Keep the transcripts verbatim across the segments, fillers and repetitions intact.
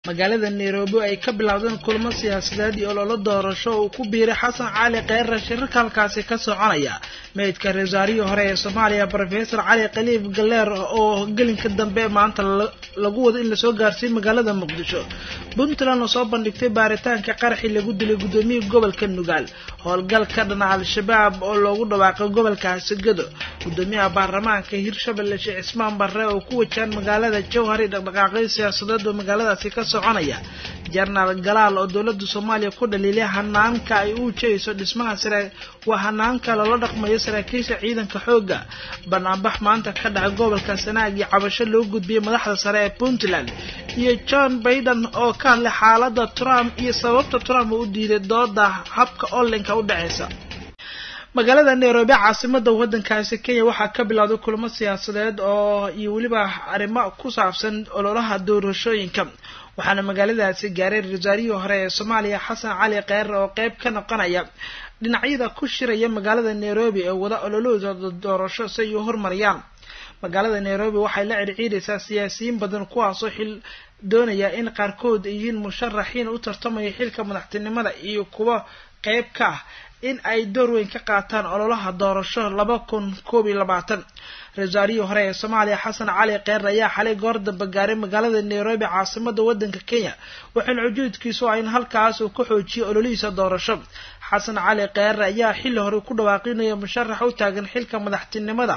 magaalada Nairobi ay ka bilowdeen kulamo siyaasadeed iyo olole doorasho oo ku biiray Xasan Cali Khayre shirka halkaasi ka soconaya meedka ra'iisul hore ee Soomaaliya Professor Cali Khaliif Galleer oo gelinka dambe maanta lagu wado in la soo gaarsiin magaalada Muqdisho Puntland oo soo bandhigtay baaritaanka qaraxi lagu dilay gudoomiyaha gobolka Nugaal howlgalka dhinaca al-shabaab oo loogu dhawaaqay gobolkaasi Gado gudoomiyaha baarlamaanka Hirshabelle Sheikh Ismaan Barre oo ku wajahan magaalada Jowhar dhaqdhaqaaqyo siyaasadeed oo magaaladaasi ka soconaya General Galaal oo dawladda Soomaaliya ku dhaliilay hanaanka ay u jeeyso dhismaha sare waa hanaanka loo dhaqmayo saraakiisha ciidanka xooga banaanbax maanta ka dhacay gobolka Sanaag iyo cabasho loo gudbiyay madaxda sare ee Puntland iyo John Biden oo ka hadlay xaaladda Trump iyo sababta Trump uu diiday dooda habka online-ka u dhacaysa magaalada Nairobi caasimada wadankaasi Kenya waxa ka bilowday kulamo siyaasadeed oo iyo waliba arrimo ku saabsan ololaha doorashooyinka waxaana magaaladaasi gaaray ra'iisul hore ee Soomaaliya Xasan Cali Khayre oo qayb ka noqonaya dhinacyada ku shiraya magaalada Nairobi ee wada ololahooda doorasho si ay u horumariyaan magaalada Nairobi waxay la circiidaysaa siyaasiyiin badan kuwaas oo xil doonaya in qaarkood ay yihiin musharaxiin u tartamaya xilka madaxtinimada iyo kuwa qayb ka ah in ay door weyn ka qaataan ololaha doorasho laba kun koob iyo labaatan ra'iisul hore ee Soomaaliya Xasan Cali Khayre ayaa xalay goor dambe gaaray magaalada Nairobi caasimada wadanka Kenya waxaana ujeedkiisu ah in halkaas uu ku xoojiyo ololihiisa doorasho Xasan Cali Khayre ayaa xilli hore ku dhawaaqinaya musharax u taagan xilka madaxtinimada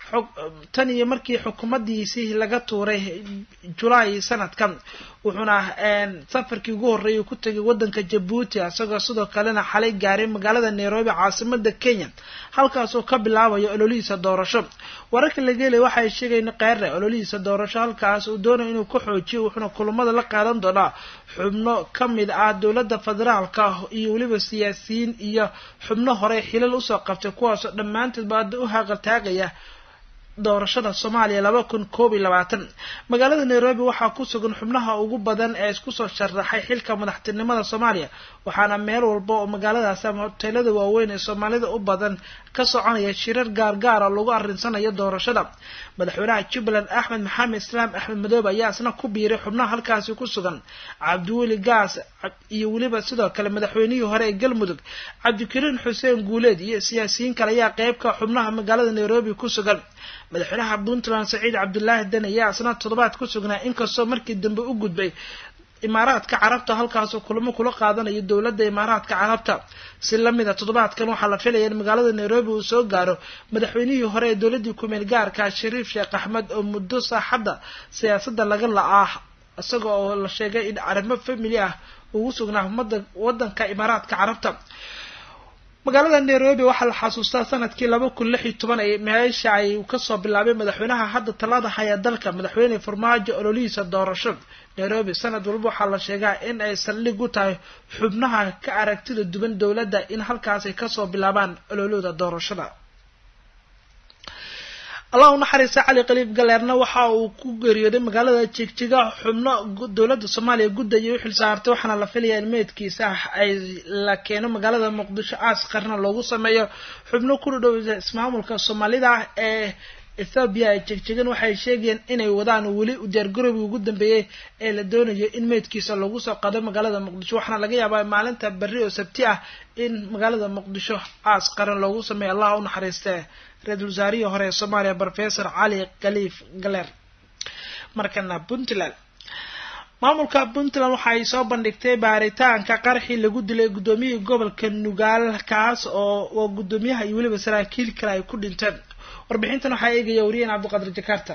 tan iyo markii xukuumadiisii laga tuuray July sanadkan wuxuuna safarkii ugu horeeyay ku tagay wadanka Djibouti asagoo sidoo kalena xalay gaaray magaalada Nairobi caasimada Kenya halkaas oo ka bilaabayo ololihiisa doorasho wararka laga helay waxay sheegayeen Khayre ololihiisa doorasho halkaas uu doonayo inuu ku xoojiyo wuxuuna kulamada la qaadan doonaa xubno kamid ah dawladda federaalka iyo waliba siyaasiyiin iyo xubno hore xilal u soo qabtay kuwaas oo dhamaantood baad u haqaltaagaya doorashada Soomaaliya laba kun koob iyo labaatan magaalada Nairobi waxa ku sugan xubnaha ugu badan ee isku soo sharaxay xilka madaxtinimada Soomaaliya waxaana meel walba oo magaaladaas ama hoteelada waaweyn ee Soomaalida u badan ka soconaya shirar gaar gaar ah lagu arinsanayo doorashada madaxweynaha Jubaland Axmed Maxamed Islaam Axmed Madoobe ayaa isna ku biiray xubnaha halkaas ku sugan Cabdiweli Gaas iyo waliba sidoo kale madaxweynihii hore ee Galmudug Cabdikariin Xuseen Guuleed iyo siyaasiyiin kale ayaa qayb ka xubnaha magaalada Nairobi ku sugan madaxweynaha Puntland Saciid Cabdullaahi Dani ayaa isna toddobaad ku sugnaa inkastoo markii dambe u gudbay Imaaraadka Carabta halkaas oo kulamo kula qaadanayo dawladda Imaaraadka Carabta si lamida toddobaadkan waxa la filayaa in magaalada Nairobi uu soo gaaro madaxweynihii hore ee dawladda ku meel gaarka Shariif Sheekh Axmed oo muddo saaxadda siyaasadda laga la'aa asagoo oo la sheegay in arrimo family ah uu sugnaa wadanka Imaaraadka Carabta magaalada Nairobi waxa la xasuustaa sanadkii laba kun lix iyo toban ay meesha ay ka soo bilaabay madaxweynaha hadda talada haya dalka madaxweyne Farmaajo ololihiisa doorasho Nairobi sanad walba waxa la sheegaa in ay saldhig u tahay xubnaha ka aragtida duwan dawladda in halkaas ay ka soo bilaabaan ololada doorashada Allah u naxariisto Cali Khaliif Galleerna waxa uu ku geeriyooday magaalada Jigjiga xubno dawladda Soomaaliya guddiga u xilsaartay waxaana la filayaa in meedkiisa ay la keeno magaalada Muqdisho aas qarna loogu sameeyo xubno ku dhow ismaamulka Soomaalida ee Ethiopia ay Jigjigan waxay sheegeen inay wadaan wali u diyaar garowga ugu dambeeyay ee la doonayo in meedkiisa lagu soo qaado magaalada Muqdisho waxaana laga yaabaa maalinta berri oo Sabti ah in magaalada Muqdisho aas qaran loogu sameeyo Allah u naxariisto ra'iisul wasaarihii hore ee Soomaaliya Professor Cali Khaliif Galleer markana Puntland maamulka Puntland waxay soo bandhigtay baaritaanka qaraxi lagu dilay gudoomiyaha gobolka Nugaal kaas oo oo gudoomiyaha iyo waliba saraakiil kale ay ku dhinteen warbixintan waxa eegaya wariyeen Cabdiqaadir Jakarta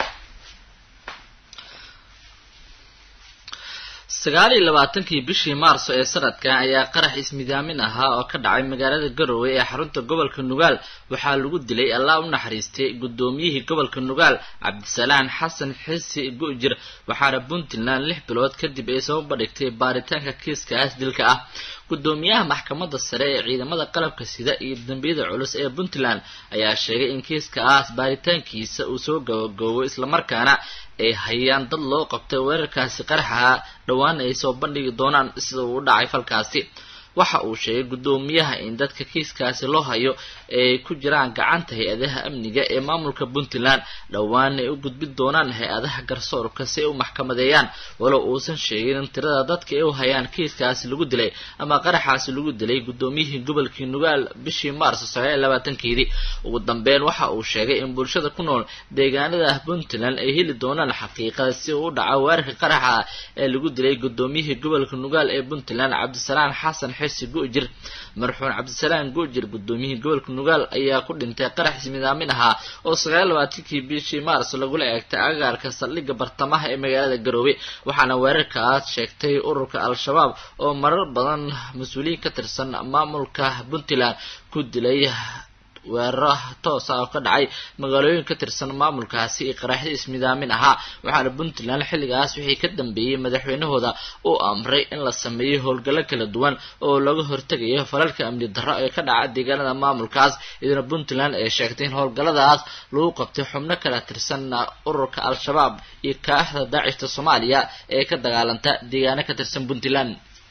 sagaal iyo labaatankii bishii Maarso ee sanadkan ayaa qarax ismidaamin ahaa oo ka dhacay magaalada Garowe ee xarunta gobolka Nugaal waxaa lagu dilay Allah u naxariistay gudoomiyihii gobolka Nugaal Cabdisalaan Xasan Xisi Goojir waxaana Puntland lix bilood kadib ay soo bandhigtay baaritaanka kiiskaas dilka ah gudoomiyaha maxkamadda sare ee ciidamada qalabka sida iyo dambiyada culus ee Puntland ayaa sheegay in kiiskaas baaritaankiisa uu soo gabagaboway isla markaana ay hayaan dad loo qabtay weerarkaasi qaraxa dhawaan ay soo bandhigi doonaan sida uu dhacay falkaasi waxa uu sheegay guddoomiyaha in dadka kiiskaasi loo hayo ay ku jiraan gacanta hay-adaha amniga ee maamulka puntland dhowaan ay u gudbin doonaan hay-adaha garsoorka si ay u maxkamadeeyaan walow uusan sheegin in tirada dadka ay u hayaan kiiskaasi lagu dilay ama qaraxaasi lagu dilay guddoomiyihii gobolkii nugaal bishii maarso sagaal iyo labaatankeedii ugu dambeyn waxa uu sheegay in bulshada ku nool deegaanada puntland ay heli doonaan xaqiiqada si uu u dhaco weerarka qaraxa ee lagu dilay guddoomiyihii gobolka nugaal ee puntland cabdisalaan xasan xisi goojir marxuun cabdisalaan goojir guddoomiyihii gobolka nugaal ayaa ku dhintay qarax ismidaamin ahaa oo sagaal iyo labaatankii bishii maarso lagula eegtay agagaarka saldhigga bartamaha ee magaalada garoowe waxaana weerarkaas sheegtay ururka al-shabaab oo marar badan mas-uuliyiin ka tirsan maamulka puntland ku dilay weeraro toos ah oo ka dhacay magaalooyin ka tirsan maamulkaasi iyo qaraxyo ismidaamin ahaa waxaana puntland xilligaas wixii ka dambeeyey madaxweynahooda uu amray in la sameeyo howlgallo kala duwan oo laga hortegayo falalka amni darro ee ka dhaca deegaanada maamulkaas iyaduna puntland ay sheegtay in howlgalladaas lagu qabtay xubno kala tirsan ururka al-shabaab iyo kaaxda daacishta soomaaliya ee ka dagaalanta deegaano ka tirsan puntland.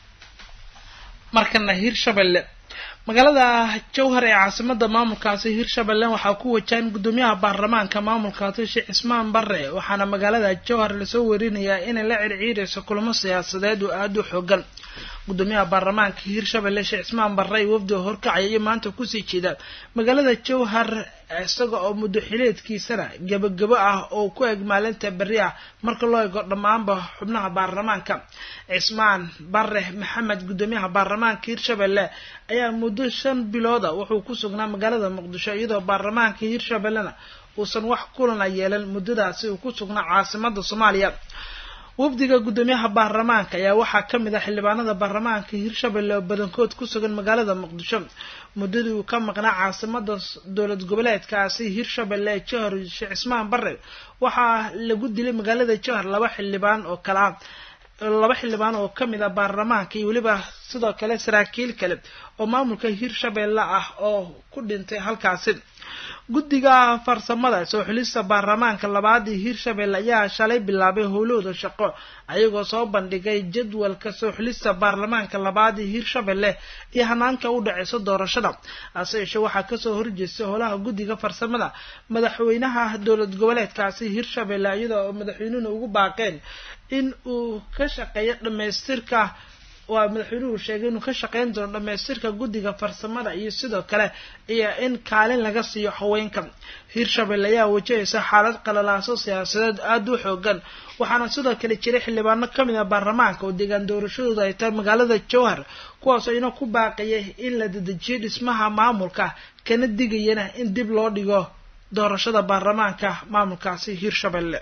markana hirshabelle magaalada jowhar ee caasimada maamulkaasi hirshabelle waxaa ku wajahan guddoomiyaha baarlamaanka maamulkaasi Sheekh Ismaan Barre waxaana magaalada jowhar la soo warinayaa inay la circiirayso kulamo siyaasadeed oo aad u xooggan guddoomiyaha baarlamaanka hirshabelle Sheekh Ismaan Barre wafdi horkacay maanta ku sii jeeda magaalada jowhar isaga oo muddo xileedkiisana gabagabo ah oo ku eg maalinta bari ah marka loo eego dhamaanba xubnaha baarlamaanka Ismaan Barre Maxamed guddoomiyaha baarlamaanka hirshabelle ayaa muddo shan bilood ah wuxuu ku sugnaa magaalada muqdisho iyadoo baarlamaanka hirshabellena uusan wax kulan yeelan muddadaasi uu ku sugnaa caasimada Soomaaliya wafdiga guddoomiyaha baarlamaanka ayaa waxaa kamid ah xildhibaanada baarlamaanka hirshabelle oo badankood ku sugan magaalada muqdisho muddadii uu ka maqnaa caasimada dowlad goboleedkaasi hirshabelle jowhar Sheekh Ismaan Barre waxaa lagu dilay magaalada jowhar laba xildhibaan oo kala laba xildhibaan oo kamid ah baarlamaanka iyo waliba sidoo kale saraakiil kale oo maamulka hirshabelle ah oo ku dhintay halkaasi guddiga farsamada soo xulista baarlamaanka labaad ee hirshabelle ayaa shalay bilaabay howlahooda shaqo ayagoo soo bandhigay jadwalka soo xulista baarlamaanka labaad ee hirshabelle iyo hanaanka u dhacaysa doorashada aseeshe waxaa kasoo horjeestay howlaha guddiga farsamada madaxweynaha dowlad goboleedkaasi hirshabelle iyadoo madaxweynuhu ugu baaqeen in uu ka shaqeeyo dhamaystirka waa madaxweynuhu sheegay inuu ka shaqeyn doono dhamaystirka guddiga farsamada iyo sidoo kale iyo in kaalin laga siiyo haweenka hirshabelle ayaa wajahaysa xaalad qalalaaso siyaasadeed aad u xooggan waxaana sidoo kale jiray xildhibaano kamid ah baarlamaanka oo deegaan doorashadooda ay tahay magaalada jowhar kuwaas oo inuu ku baaqayay in la dedejiyo dhismaha maamulka kana digayana in dib loo dhigo doorashada baarlamaanka maamulkaasi hirshabelle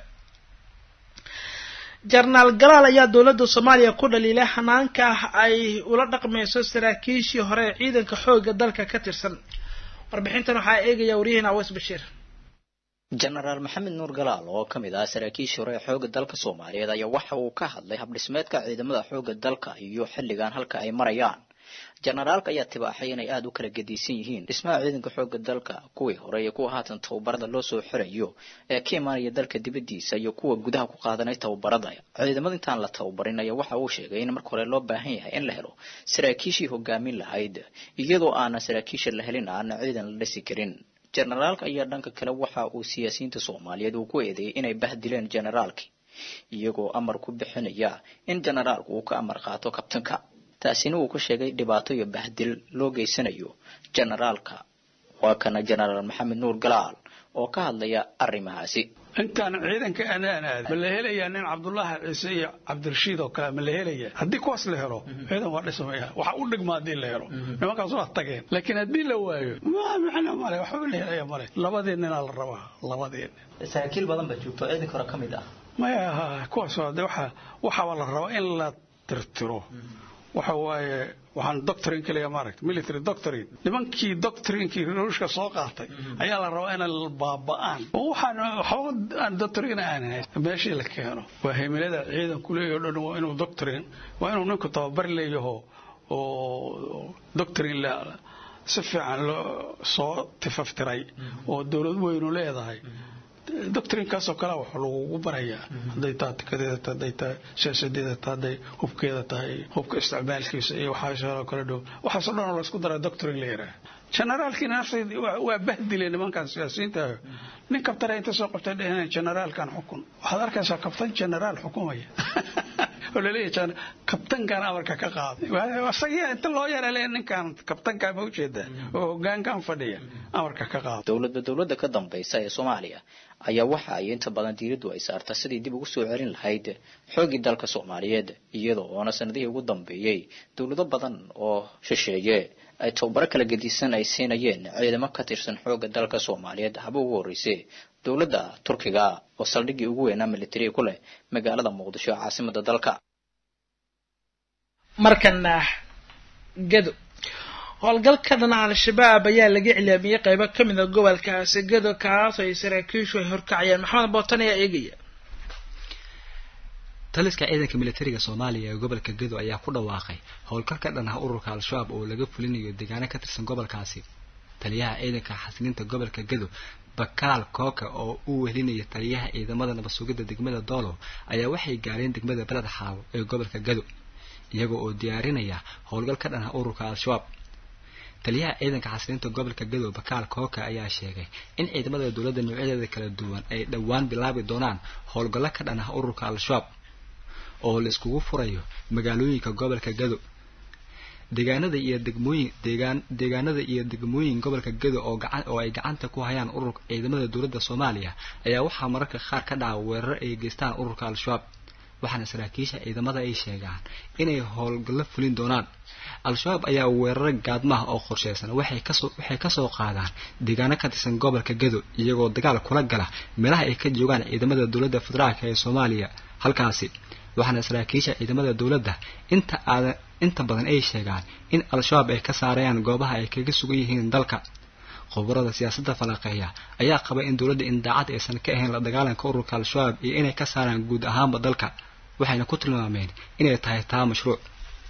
jarnaal galaal ayaa dowladda Soomaaliya ku dhaliilay hanaanka ay ula dhaqmayso saraakiishii hore ee ciidanka xoogga dalka ka tirsan warbixintan waxaa eegaya wariyaheena Awas Bashiir General Maxamed Nuur Galaal oo kamid ah saraakiishii hore ee xoogga dalka Soomaaliyeed ayaa waxa uu ka hadlay hab dhismeedka ciidamada xoogga dalka iyo xilligan halka ay marayaan generaalka ayaa tibaaxay inay aad u kala gedisan yihiin dhismaha ciidanka xoogga dalka kuwii hore iyo kuwa haatan tababarada loo soo xirayo ee ka imaanaya dalka dibadiisa iyo kuwa gudaha ku qaadanay tababarada ciidamada intaan la tababarin ayaa waxa uu sheegay in marka hore loo baahan yahay in la helo saraakiishii hogaamin lahayd iyadoo aan saraakiisha la helin aan ciidan la dhisi karin generaalka ayaa dhanka kale waxa uu siyaasiyiinta Soomaaliyeed uu ku eedeeyay inay bahdileen generaalki iyagoo amar ku bixinaya in generaalku uu ka amar qaato kabtanka taasina uu ku sheegay dhibaato iyo bahdil loo geysanayo generaalka waa kana General Maxamed Nuur Galaal oo ka hadlaya arrimahaasi intaan ciidanka anaan aad ma la helayaa nin Cabdullaahi Ciise iyo Cabdirashiid oo kale ma la helayaa haddii kuwaas la helo ciidan waa dhismaya waxa u dhigmaa hadii la helo nimankaas waa tageen laakiin haddii la waayo ma macna male waxa la helayaa male labadeen nin la rabaa labadeen saraakiil badan ba joogto ciidanka hore kamid ah maya kuwaas waxa waxa la rabaa in la tirtiro waxa waaye waxaan doctrine kaliya maaragt military doctrine nimankii doctrinekii ruushka soo qaatay ayaa la rabaa in la baaba'aan waxaan waxaan doctrine aan meeshii la keeno waa himilada ciidanku leeyahay dhan waa inuu doctrine waa inuu ninku tababar leeyahay oo doctrine la si fiican loo soo tifaftiray oo dawlad weyn u leedahay doctrine-kaasoo kale wax lagu barayaa hadday tahay takadeeda tahay hadday tahay siyaasadeeda tahay hadday hubkeeda tahay hubka isticmaalkiisa iyo waxaasoo kale dhow waxaasoo dhan oo la isku daraa doctrine la yidhaah generaalkiina nafteed waa bahdileen nimankan siyaasiyiinta nin kabtana inta soo qabtay dheheen generaalkan xukun waxaad arkaysaa kabtan generaal xukumaya oo la leeyahay kabtankan amarka ka qaaday wasagiya inta loo yeeray ninkan kabtanka ma u jeedaa oo hoggaankan fadhiya amarka ka qaaday dawladda dawladda ka dambaysa ee Soomaaliya ayaa waxa ay inta badan diiraddu ay saartaa sidii dib ugu soo celin lahayd xoogii dalka Soomaaliyeed iyadoo oo sanadihii ugu dambeeyay dawlado badan oo shisheeye ay tababar kala gedisan ay siinayeen ciidamo ka tirsan xoogga dalka Soomaaliyeed haba ugu horeysay dawladda Turkiga oo saldhigii ugu weynaa military ku leh magaalada Muqdisho caasimadda dalka markana Gado howlgalka dhinaca al-shabaab ayaa laga cilaamiyay qaybo ka mid ah gobolkaasi Gado kaas oo ay saraakiishu ay horkacayeen Maxamed Bootan ayaa eegaya taliska ciidanka militariga Soomaaliya ee gobolka Gado ayaa ku dhawaaqay howlgalka dhinaca ururka al-shabaab oo laga fulinayo deegaano ka tirsan gobolkaasi taliyaha ciidanka xasilinta gobolka Gado Bakaal Kooka oo uu welinaya taliyaha ciidamada nabad sugidda degmada Doolo ayaa waxay gaareen degmada Balad Xaawo ee gobolka Gado iyagoo oo diyaarinaya howlgalka dhinaca ururka al-shabaab taliyaha ciidanka xasilinta gobolka Gado Bakaal Kooka ayaa sheegay in ciidamada dawladda noocyada kala duwan ay dhawaan bilaabi doonaan howlgalka ka dhinaca ururka al-shabaab oo la iskugu furayo magaalooyinka gobolka Gado deegaanada iyo degmooyin deegaan deegaanada iyo degmooyin gobolka Gado oo gacan oo ay gacanta ku hayaan ururka ciidamada dawladda Soomaaliya ayaa waxa mararka qaar ka dhaca weerar ay geystaan ururka al-shabaab waxaana saraakiisha ciidamada ay sheegaan inay howlgallo fulin doonaan al-shabaab ayaa weerar gaadmaha oo qorsheysan waxay ka soo waxay ka soo qaadaan deegaano ka tirsan gobolka Gado iyagoo dagaal kula gala meelaha ay ka joogaan ciidamada dawladda federaalka ee Soomaaliya halkaasi waxaana saraakiisha ciidamada dawladda inta aadan inta badan ay sheegaan in al-shabaab ay ka saarayaan goobaha ay kaga sugan yihiin dalka khubarada siyaasadda falaqeeya ayaa qaba in dawladda in daacad aysan ka ahayn la dagaalanka ururka al-shabaab iyo inay ka saaraan guud ahaanba dalka waxayna ku tilmaameen inay tahay taa mashruuc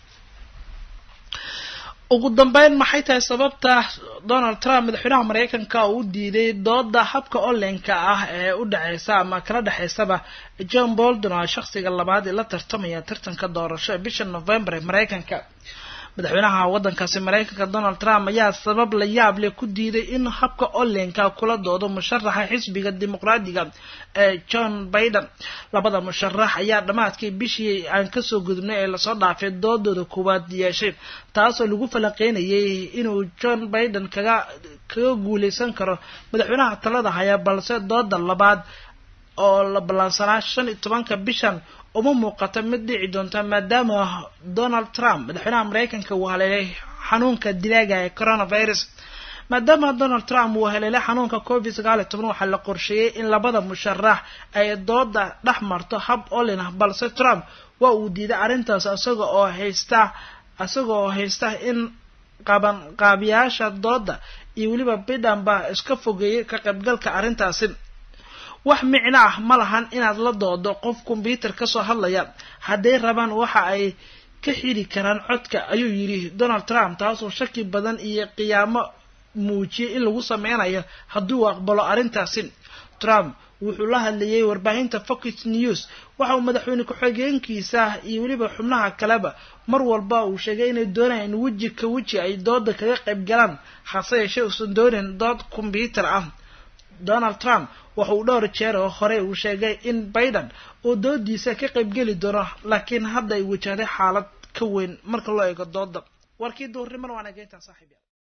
ugu dambeyn maxay tahay sababta Donald Trump madaxweynaha Mareykanka uu diiday dooda habka online-ka ah ee u dhaxaysa ama kala dhaxaysaba John Bolton oo shakhsiga labaad ee la tartamaya tartanka doorasho bisha November ee Mareykanka madaxweynaha waddankaasi Mareykanka Donald Trump ayaa sabab la yaab leh ku diiday in habka online-ka kula doodo musharaxa xisbiga dimuqraadiga ee John Biden labada musharax ayaa dhamaadkii bishii aan ka soo gudubnay ee la soo dhaafay doodooda koowaad yeeshay taas oo lagu falaqeynayay inuu John Biden kaga kaga guuleysan karo madaxweynaha talada haya balse dooda labaad oo la balansanaa shan iyo tobanka bishan uma muuqato mid dhici doonta maadaama Donald Trump madaxweynaha Mareykanka uu haleelay xanuunka dilaaga ee coronavirus maadaama Donald Trump uu haleelay xanuunka covid sagaal iyo toban waxa la qorsheeyay in labada musharax ay dooda dhaxmarto hab online ah balse Trump waa uu diiday arrintaas isaga oo haysta isaga oo haysta in qaban qaabiyaasha dooda iyo waliba Biden ba iska fogeeyay ka qaybgalka arrintaasi wax micno ah ma lahan inaad la doodo qof computer ka soo hadlaya haday rabaan waxa ay ka xiri karaan codka ayuu yiri Donald Trump taas oo shaki badan iyo qiyaamo muujiyay in lagu sameynayo hadduu aqbalo arrintaasi Trump wuxuu la hadlayay warbaahinta Fox News waxa uu madaxweyne ku-xigeenkiisa iyo waliba xubnaha kaleba mar walba uu sheegay inay doonayaan waji ka waji ay dooda kaga qayb galaan hase yeeshee uusan doonin dood computer ah Donald Trump waxa uu dhowr jeer oo hore uu sheegay in Biden uu doodiisa ka qayb gali doono laakiin hadda ay wajahday xaalad ka weyn marka loo eego dooda warkii doornimo waana geynta saaxiib